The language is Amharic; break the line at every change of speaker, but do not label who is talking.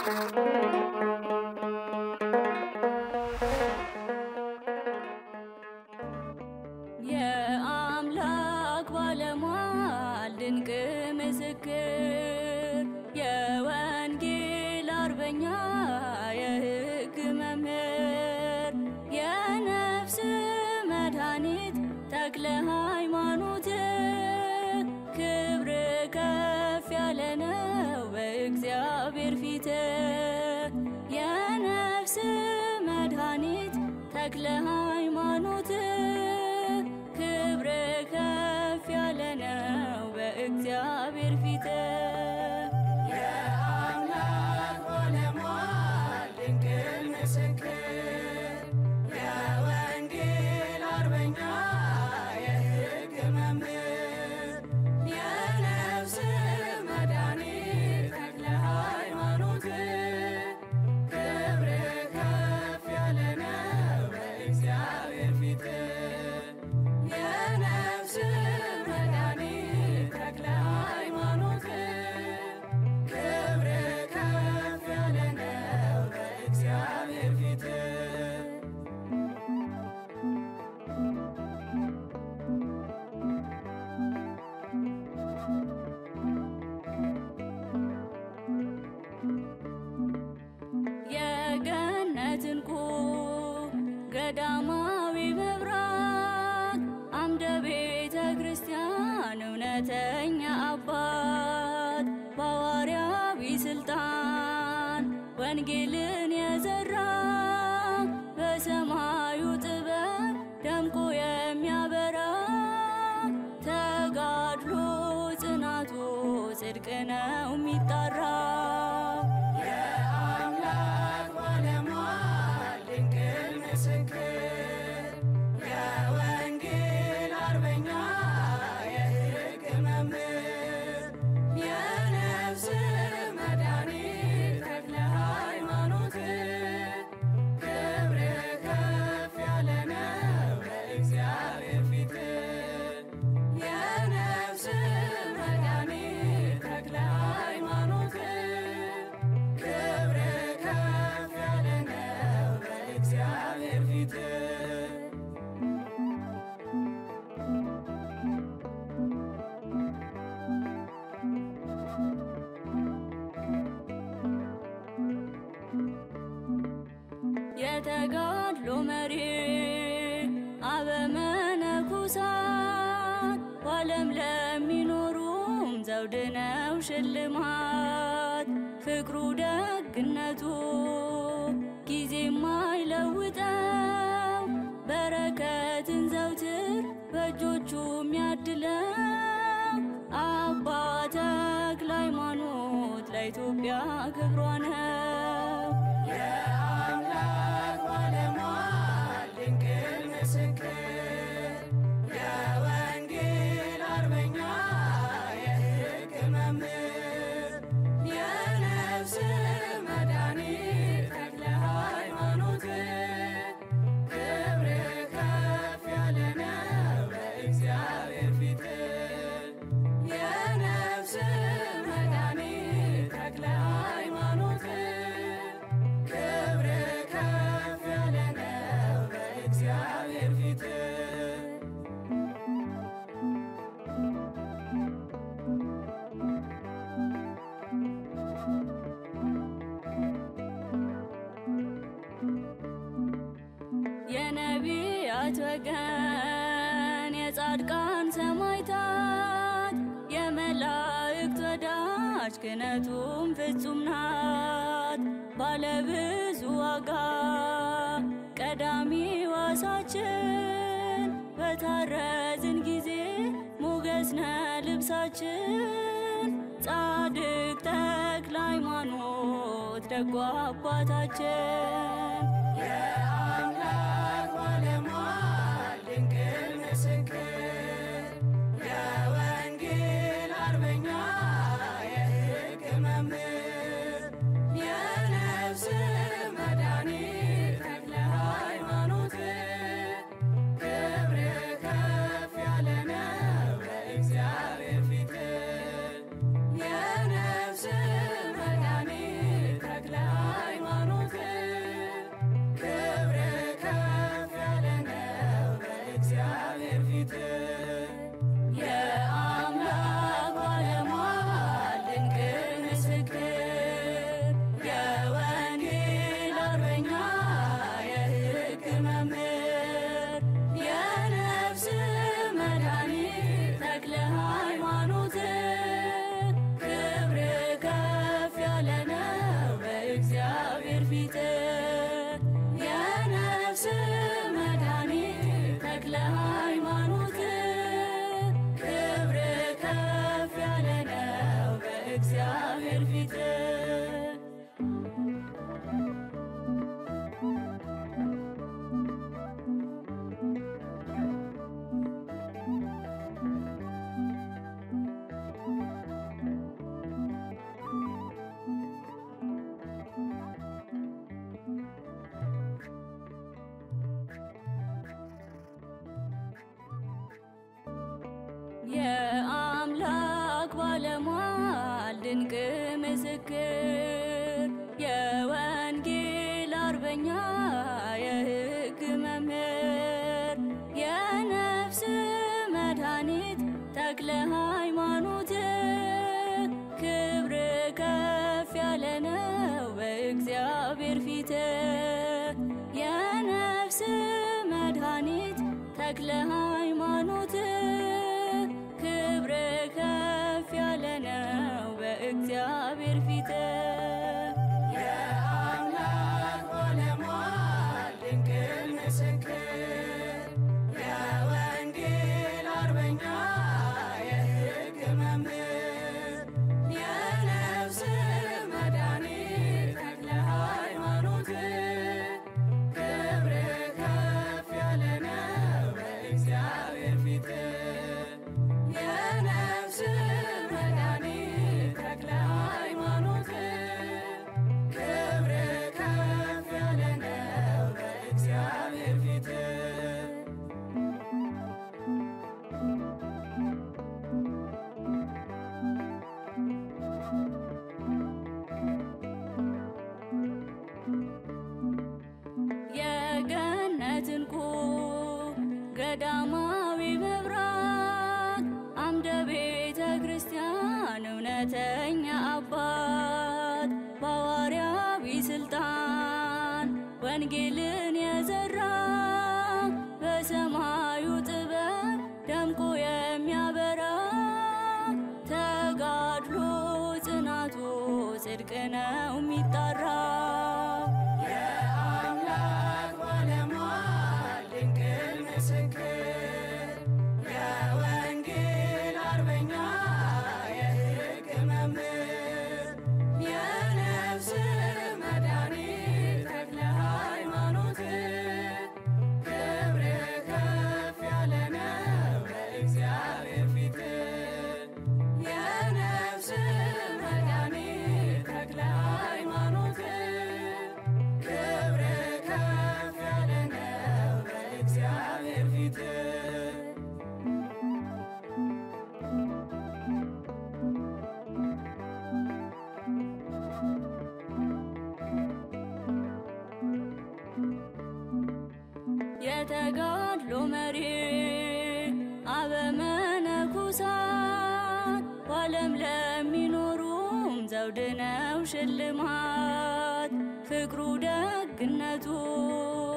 የአምላክ ባለሟል ድንቅ ምስክር የወንጌል አርበኛ የሕግ መምህር የነፍስ መድኃኒት ተክለ ሃይማኖት ክብር ከፍ ያለ ነው በእግዚአብሔር ፊት የነፍስ መድኃኒት ተክለ ሃይማኖት ክብር ከፍ ያለ ነው በእግዚአብሔር ፊት
የአምላክ ባለሟል ድንቅ ምስክር የወንጌል አርበኛ የሕግ መምህር የነፍስ መድኃኒት ተክለ ሃይማኖት ክብር ከፍ ያለ ነው በእግዚአብሔር ፊት የነፍስ መድኃኒት ተክለ ሃይማኖት ክብር ከፍ ያለ ነው በእግዚአብሔር ፊት
የገነት እንቁ ገዳማዊ መብራት አምደ ቤተ ክርስቲያን እውነተኛ አባት በሐዋርያዊ ስልጣን ወንጌልን የዘራ በሰማዩ ጥበብ ደምቆ የሚያበራ ተጋድሎ ጽናቱ ጽድቅ ነው የሚጣራ
የአምላክ ባለሟል ድንቅ ምስክር የወንጌል አርበኛ የሕግ መምህር የነፍስ መድኃኒት ተክለ ሃይማኖት ክብር ከፍ ያለ ነው በእግዚአብሔር ፊት የነፍስ መድኃኒት ተክለ ሃይማኖት ክብር ከፍ ያለ ነው በእግዚአብሔር ፊት
የተጋድሎ መሪ አበመነኮሳት በዓለም ለሚኖሩም ዘውድ ነው ሽልማት ፍቅሩ ደግነቱ ጊዜ የማይለውጠው በረከትን ዘውትር በእጆቹ የሚያድለው አባ ተክለ ሃይማኖት ለኢትዮጵያ ክብሯ ነው
የአምላክ ባለሟል ድንቅ ምስክር የወንጌል አርበኛ የሕግ መምህር የነፍስ መድኃኒት ተክለ ሃይማኖት ክብር ከፍ ያለ ነው በእግዚአብሔር ፊት የነፍስ መድኃኒት ተክለ ሃይማኖት ክብር ከፍ ያለ ነው በእግዚአብሔር ፊት
የነቢያት ወገን የጻድቃን ሰማዕታት የመላእክት ወዳጅ ክህነቱም ፍጹም ናት ባለብዙ ዋጋ ቀዳሚ ዋሳችን በታረዝን ጊዜ ሞገስ ነው ልብሳችን ጻድቅ ተክለ ሃይማኖት ደጉ አባታችን
የአምላክ ባለሟል ድንቅ ምስክር የወንጌል አርበኛ የሕግ መምህር የነፍስ መድኃኒት ተክለ ሃይማኖት ክብር ከፍ ያለ ነው በእግዚአብሔር ፊት የነፍስ መድኃኒት ተክለ
ድንቅ ምስክር የወንጌል አርበኛ የሕግ መምህር የነፍስ መድኃኒት ተክለ ሃይማኖት ክብር ከፍ ያለ ነው በእግዚአብሔር ፊት የነፍስ መድኃኒት ተክለ ሃይማኖት ክብር ከፍ ያለ ነው በእግዚአብሔር ፊት
የአምላክ ባለሟል ድንቅ ምስክር የወንጌል አርበኛ የሕግ መምህር የነፍስ መድኃኒት ተክለ ሃይማኖት ክብር ከፍ ያለ ነው በእግዚአብሔር ፊት የነፍስ መድኃኒት ተክለ ሃይማኖት ክብር ከፍ ያለ ነው በእግዚአብሔር ፊት
የገነት እንቁ ገዳማዊ መብራት አምደ ቤተ ክርስቲያን እውነተኛ አባት በሐዋርያዊ ስልጣን ወንጌልን የዘራ በሰማዩ ጥበብ ደምቆ የሚያበራ ተጋድሎ ጽናቱ ጽድቅ ነው የሚጣራ
የአምላክ ባለሟል ድንቅ ምስክር የወንጌል አርበኛ የሕግ መምህር የነፍስ መድኃኒት ተክለ ሃይማኖት ክብር ከፍ ያለ ነው በእግዚአብሔር ፊት የነፍስ መድኃኒት ተክለ ሃይማኖት ክብር ከፍ ያለ ነው በእግዚአብሔር ፊት
የተጋድሎ መሪ አበመነኮሳት በዓለም ለሚኖሩም ዘውድ ነው ሽልማት ፍቅሩ ደግነቱ